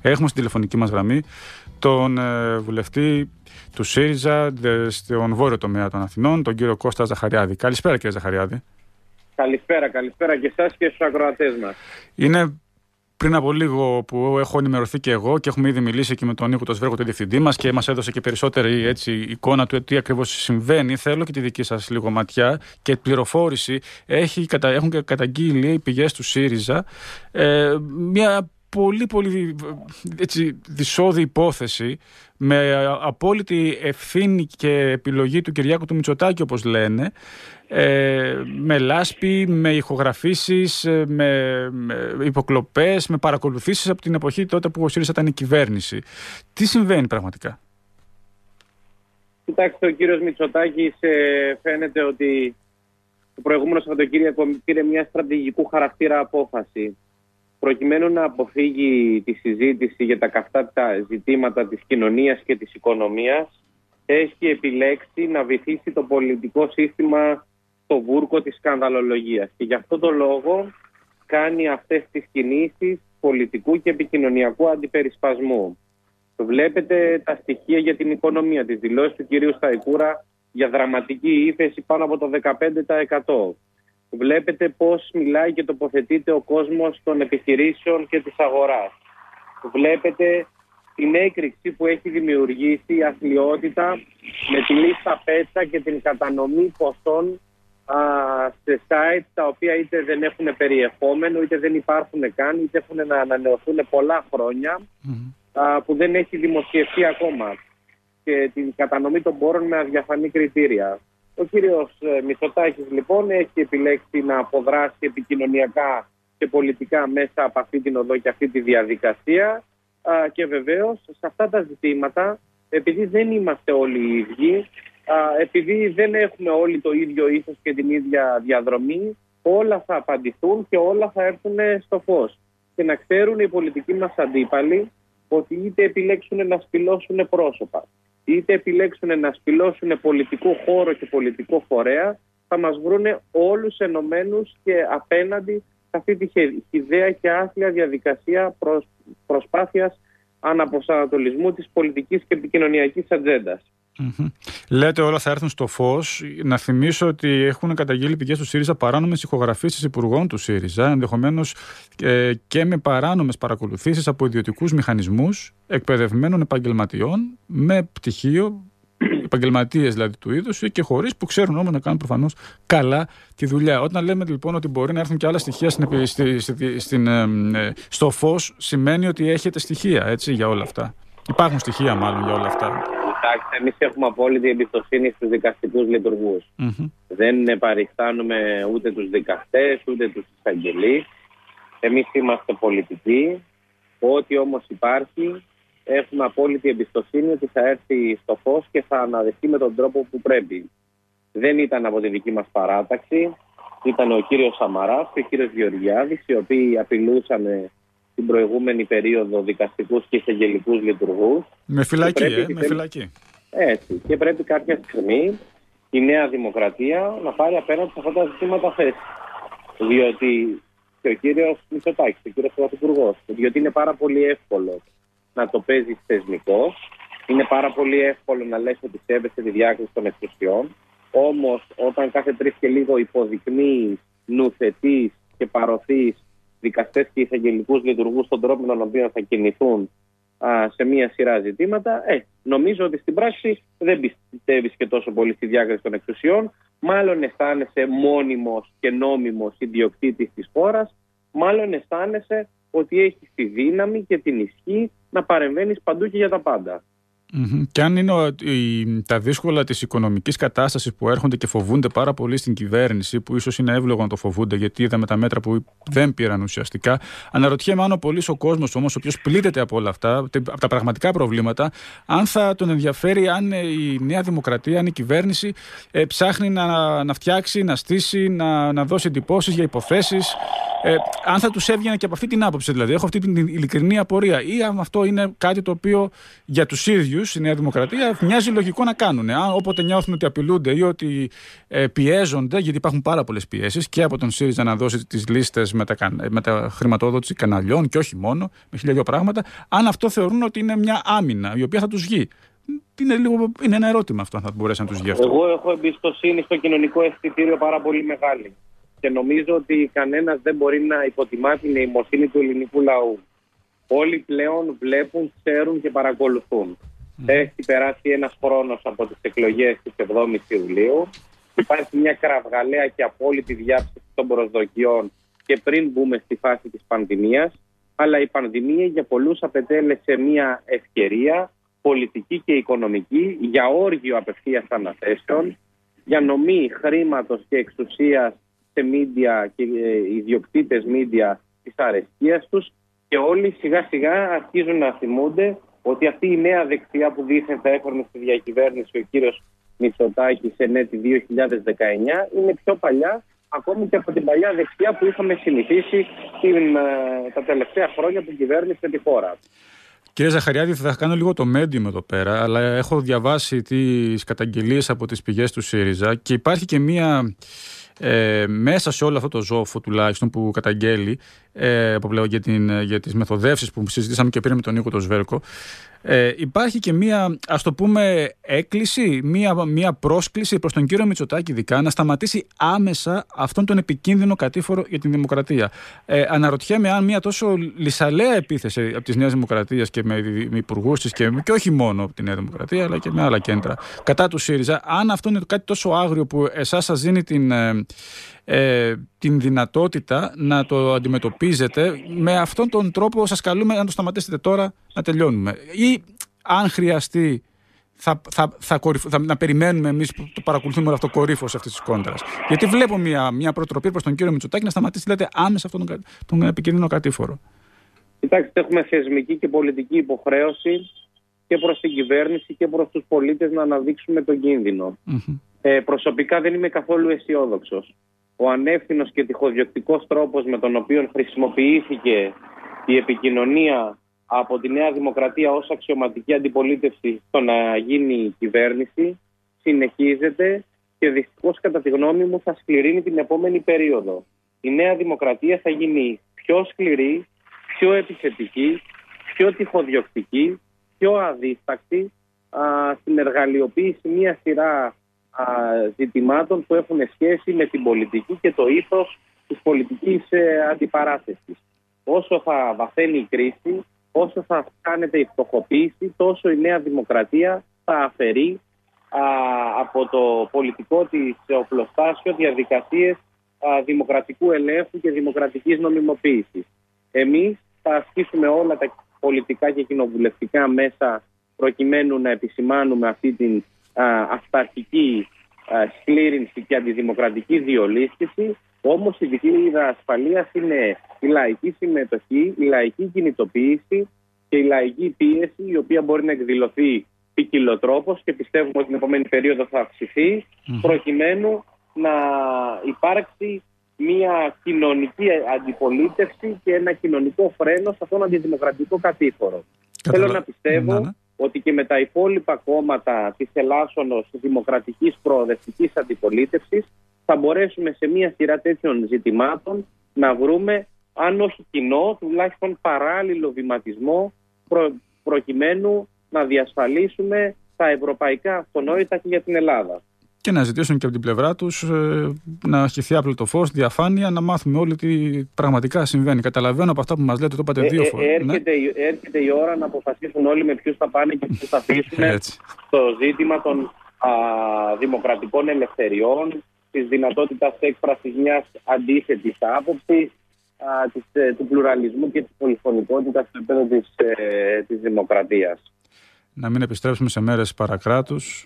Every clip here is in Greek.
Έχουμε στην τηλεφωνική μας γραμμή τον βουλευτή του ΣΥΡΙΖΑ στον βόρειο τομέα των Αθηνών, τον κύριο Κώστα Ζαχαριάδη. Καλησπέρα, κύριε Ζαχαριάδη. Καλησπέρα και εσάς και στους ακροατές μας. Είναι πριν από λίγο που έχω ενημερωθεί και εγώ και έχουμε ήδη μιλήσει και με τον Νίκο τον Σβέργο, τον διευθυντή μας, και μας έδωσε και περισσότερη εικόνα του τι ακριβώς συμβαίνει. Θέλω και τη δική σας λίγο ματιά και πληροφόρηση. Έχουν καταγγείλει οι πηγές του ΣΥΡΙΖΑ μια πολύ δυσόδη υπόθεση με απόλυτη ευθύνη και επιλογή του Κυριάκου του Μητσοτάκη, όπως λένε, με λάσπη, με ηχογραφήσεις, με υποκλοπές, με παρακολουθήσεις από την εποχή τότε που ο ΣΥΡΙΖΑ ήταν η κυβέρνηση. Τι συμβαίνει πραγματικά? Κοιτάξτε, ο κύριος Μητσοτάκης φαίνεται ότι το προηγούμενο Σαββατοκύριακο πήρε μια στρατηγικού χαρακτήρα απόφαση. Προκειμένου να αποφύγει τη συζήτηση για τα καυτά ζητήματα της κοινωνίας και της οικονομίας, έχει επιλέξει να βυθίσει το πολιτικό σύστημα στο βούρκο της σκανδαλολογίας. Και γι' αυτό το λόγο κάνει αυτές τις κινήσεις πολιτικού και επικοινωνιακού αντιπερισπασμού. Βλέπετε τα στοιχεία για την οικονομία, τις δηλώσεις του κυρίου Σταϊκούρα για δραματική ύφεση πάνω από το 15%. Βλέπετε πώς μιλάει και τοποθετείται ο κόσμος των επιχειρήσεων και της αγοράς. Βλέπετε την έκρηξη που έχει δημιουργήσει η αθλιότητα με τη λίστα πέτσα και την κατανομή ποσών σε sites τα οποία είτε δεν έχουν περιεχόμενο, είτε δεν υπάρχουν καν, είτε έχουν να ανανεωθούν πολλά χρόνια, που δεν έχει δημοσιευτεί ακόμα, και την κατανομή των πόρων με αδιαφανή κριτήρια. Ο κύριος Μητσοτάκης λοιπόν έχει επιλέξει να αποδράσει επικοινωνιακά και πολιτικά μέσα από αυτή την οδό και αυτή τη διαδικασία, και βεβαίως σε αυτά τα ζητήματα, επειδή δεν είμαστε όλοι οι ίδιοι, επειδή δεν έχουμε όλοι το ίδιο ήθος και την ίδια διαδρομή, όλα θα απαντηθούν και όλα θα έρθουν στο φως. Και να ξέρουν οι πολιτικοί μας αντίπαλοι ότι είτε επιλέξουν να σπηλώσουν πρόσωπα, είτε επιλέξουν να σπηλώσουν πολιτικό χώρο και πολιτικό φορέα, θα μας βρούνε όλους ενωμένους και απέναντι σε αυτή τη χυδαία και άθλια διαδικασία προσπάθειας αναπροσανατολισμού της πολιτικής και επικοινωνιακής ατζέντας. Λέτε όλα θα έρθουν στο φως. Να θυμίσω ότι έχουν καταγγείλει πηγές του ΣΥΡΙΖΑ παράνομες ηχογραφήσεις υπουργών του ΣΥΡΙΖΑ, ενδεχομένως και με παράνομες παρακολουθήσεις από ιδιωτικούς μηχανισμούς εκπαιδευμένων επαγγελματιών με πτυχίο, επαγγελματίες δηλαδή του είδους, και χωρίς, που ξέρουν όμως να κάνουν προφανώς καλά τη δουλειά. Όταν λέμε λοιπόν ότι μπορεί να έρθουν και άλλα στοιχεία στο φως, σημαίνει ότι έχετε στοιχεία, έτσι, για όλα αυτά. Υπάρχουν στοιχεία μάλλον για όλα αυτά. Εντάξει, εμείς έχουμε απόλυτη εμπιστοσύνη στους δικαστικούς λειτουργούς. Δεν παριστάνουμε ούτε τους δικαστές ούτε τους εισαγγελείς. Εμείς είμαστε πολιτικοί. Ό,τι όμως υπάρχει, έχουμε απόλυτη εμπιστοσύνη ότι θα έρθει στο φως και θα αναδεχθεί με τον τρόπο που πρέπει. Δεν ήταν από τη δική μας παράταξη. Ήταν ο κύριος Σαμαράς και ο κύριος Γεωργιάδης, οι οποίοι απειλούσαν την προηγούμενη περίοδο δικαστικούς και εισαγγελικούς λειτουργούς. Με φυλακή, με φυλακή. Έτσι. Και πρέπει κάποια στιγμή η Νέα Δημοκρατία να πάρει απέναντι σε αυτά τα ζητήματα θέση. Διότι και ο κύριος Μητσοτάκης, ο κύριος Πρωθυπουργός, διότι είναι πάρα πολύ εύκολο να το παίζεις θεσμικός, είναι πάρα πολύ εύκολο να λες ότι σέβεσαι τη διάκριση των εξουσιών, όμως όταν κάθε τρεις και λίγο υποδεικνύεις, νουθετείς και παρωθείς δικαστές και εισαγγελικούς λειτουργούς στον τρόπο με τον οποίο θα κινηθούν σε μία σειρά ζητήματα, νομίζω ότι στην πράξη δεν πιστεύεις και τόσο πολύ στη διάκριση των εξουσιών, μάλλον αισθάνεσαι μόνιμος και νόμιμος ιδιοκτήτης της χώρας, μάλλον αισθάνεσαι ότι έχεις τη δύναμη και την ισχύ να παρεμβαίνεις παντού και για τα πάντα. Και αν είναι τα δύσκολα της οικονομικής κατάστασης που έρχονται και φοβούνται πάρα πολύ στην κυβέρνηση, που ίσως είναι εύλογο να το φοβούνται, γιατί είδαμε τα μέτρα που δεν πήραν ουσιαστικά, αναρωτιέμαι αν ο πολύς ο κόσμος όμως, ο οποίος πλήττεται από όλα αυτά, από τα πραγματικά προβλήματα, αν θα τον ενδιαφέρει αν η Νέα Δημοκρατία, αν η κυβέρνηση ψάχνει να φτιάξει, να στήσει, να δώσει εντυπώσεις για υποθέσεις. Αν θα τους έβγαινε και από αυτή την άποψη, δηλαδή, έχω αυτή την ειλικρινή απορία, ή αν αυτό είναι κάτι το οποίο για τους ίδιους η Νέα Δημοκρατία μοιάζει λογικό να κάνουν. Όποτε νιώθουν ότι απειλούνται ή ότι πιέζονται, γιατί υπάρχουν πάρα πολλές πιέσεις και από τον ΣΥΡΙΖΑ να δώσει τις λίστες με τα χρηματοδότηση καναλιών και όχι μόνο, με 1000 πράγματα, αν αυτό θεωρούν ότι είναι μια άμυνα η οποία θα τους βγει. Είναι ένα ερώτημα αυτό, αν θα μπορέσει να τους βγει αυτό. Εγώ έχω εμπιστοσύνη στο κοινωνικό αισθητήριο πάρα πολύ μεγάλη. Και νομίζω ότι κανένας δεν μπορεί να υποτιμά την νοημοσύνη του ελληνικού λαού. Όλοι πλέον βλέπουν, ξέρουν και παρακολουθούν. Έχει περάσει ένας χρόνος από τις εκλογές της 7ης Ιουλίου. Υπάρχει μια κραυγαλαία και απόλυτη διάψευση των προσδοκιών και πριν μπούμε στη φάση της πανδημίας. Αλλά η πανδημία για πολλούς απετέλεσε μια ευκαιρία πολιτική και οικονομική για όργιο απευθείας αναθέσεων, για νομή χρήματος και εξουσίας σε μίντια και ιδιοκτήτες μίντια της αρεσκίας τους, και όλοι σιγά σιγά αρχίζουν να θυμούνται ότι αυτή η νέα δεξιά που δήθεν θα έφερνε στη διακυβέρνηση ο κύριος Μητσοτάκης σε έτη 2019 είναι πιο παλιά ακόμη και από την παλιά δεξιά που είχαμε συνηθίσει τα τελευταία χρόνια που κυβέρνησε τη χώρα. Κύριε Ζαχαριάδη, θα κάνω λίγο το medium εδώ πέρα, αλλά έχω διαβάσει τις καταγγελίες από τις πηγές του ΣΥΡΙΖΑ και υπάρχει και μία μέσα σε όλο αυτό το ζόφο τουλάχιστον που καταγγέλει για τις μεθοδεύσεις που συζητήσαμε και πριν με τον Νίκο τον Σβέρκο, υπάρχει και μία, ας το πούμε, έκκληση, μία πρόσκληση προς τον κύριο Μητσοτάκη ειδικά να σταματήσει άμεσα αυτόν τον επικίνδυνο κατήφορο για την δημοκρατία. Αναρωτιέμαι αν μία τόσο λυσαλαία επίθεση από της Νέας Δημοκρατίας και με υπουργούς της και όχι μόνο από τη Νέα Δημοκρατία αλλά και με άλλα κέντρα κατά του ΣΥΡΙΖΑ, αν αυτό είναι κάτι τόσο άγριο που εσάς σας δίνει την δυνατότητα να το αντιμετωπίζετε, με αυτόν τον τρόπο σας καλούμε να το σταματήσετε τώρα, να τελειώνουμε. Ή αν χρειαστεί να περιμένουμε εμείς που το παρακολουθούμε όλο αυτό κορύφος αυτής της κόντρας. Γιατί βλέπω μια προτροπή προς τον κύριο Μητσοτάκη να σταματήσει, λέτε, άμεσα αυτόν τον επικίνδυνο κατήφορο. Κοιτάξτε, έχουμε θεσμική και πολιτική υποχρέωση και προς την κυβέρνηση και προς τους πολίτες να αναδείξουμε τον κίνδυνο. Προσωπικά δεν είμαι καθόλου αισιόδοξος. Ο ανεύθυνος και τυχοδιοκτικός τρόπος με τον οποίο χρησιμοποιήθηκε η επικοινωνία από τη Νέα Δημοκρατία ως αξιωματική αντιπολίτευση στο να γίνει κυβέρνηση συνεχίζεται και δυστυχώς κατά τη γνώμη μου θα σκληρύνει την επόμενη περίοδο. Η Νέα Δημοκρατία θα γίνει πιο σκληρή, πιο επιθετική, πιο τυχοδιοκτική, πιο αδίστακτη στην εργαλειοποίηση μια σειρά ζητημάτων που έχουν σχέση με την πολιτική και το ήθος της πολιτικής αντιπαράθεσης. Όσο θα βαθαίνει η κρίση, όσο θα αυξάνεται η φτωχοποίηση, τόσο η Νέα Δημοκρατία θα αφαιρεί από το πολιτικό της οπλοστάσιο διαδικασίες δημοκρατικού ελέγχου και δημοκρατικής νομιμοποίησης. Εμείς θα ασκήσουμε όλα τα πολιτικά και κοινοβουλευτικά μέσα προκειμένου να επισημάνουμε αυτή την αυταρχική σκλήρινση και αντιδημοκρατική διολίσθηση. Όμως η δικλείδα ασφαλείας είναι η λαϊκή συμμετοχή, η λαϊκή κινητοποίηση και η λαϊκή πίεση, η οποία μπορεί να εκδηλωθεί ποικιλοτρόπως και πιστεύουμε ότι την επόμενη περίοδο θα αυξηθεί, προκειμένου να υπάρξει μια κοινωνική αντιπολίτευση και ένα κοινωνικό φρένο σε αυτόν τον αντιδημοκρατικό κατήφορο. Θέλω να πιστεύω ότι και με τα υπόλοιπα κόμματα της ελάσσονος δημοκρατικής προοδευτικής αντιπολίτευσης θα μπορέσουμε σε μια σειρά τέτοιων ζητημάτων να βρούμε, αν όχι κοινό, τουλάχιστον παράλληλο βηματισμό προκειμένου να διασφαλίσουμε τα ευρωπαϊκά αυτονόητα και για την Ελλάδα. Και να ζητήσουν και από την πλευρά τους να χυθεί άπλωτο φως, διαφάνεια, να μάθουμε όλοι τι πραγματικά συμβαίνει. Καταλαβαίνω από αυτά που μας λέτε, το είπατε 2 φορές. Έρχεται η ώρα να αποφασίσουν όλοι με ποιους θα πάνε και ποιους θα αφήσουν στο ζήτημα των δημοκρατικών ελευθεριών, της δυνατότητας έκφρασης μιας αντίθετης άποψης, του πλουραλισμού και της πολυφωνικότητας στο επίπεδο της δημοκρατίας. Να μην επιστρέψουμε σε μέρες παρακράτους.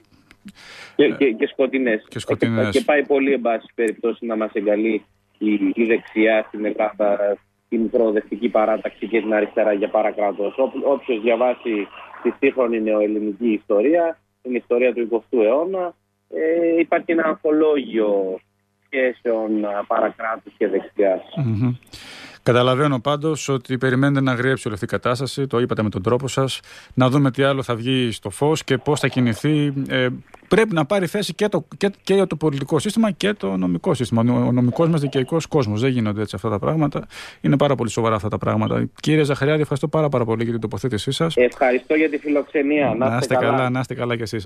Και σκοτεινές. Και πάει πολύ, εν πάση περιπτώσει, να μας εγκαλεί η δεξιά στην Ελλάδα, την προοδευτική παράταξη και την αριστερά για παρακράτος. Όποιος διαβάσει τη σύγχρονη νεοελληνική ιστορία, την ιστορία του 20ου αιώνα, υπάρχει ένα ανθολόγιο σχέσεων παρακράτους και δεξιάς. Καταλαβαίνω πάντως ότι περιμένετε να αγριέψει όλη αυτή η κατάσταση, το είπατε με τον τρόπο σας, να δούμε τι άλλο θα βγει στο φως και πώς θα κινηθεί. Πρέπει να πάρει θέση και το πολιτικό σύστημα και το νομικό σύστημα. Ο νομικός μας δικαιωτικός κόσμος. Δεν γίνονται έτσι αυτά τα πράγματα. Είναι πάρα πολύ σοβαρά αυτά τα πράγματα. Κύριε Ζαχαριάδη, ευχαριστώ πάρα πολύ για την τοποθέτησή σας. Ευχαριστώ για τη φιλοξενία. Να είστε καλά κι εσείς.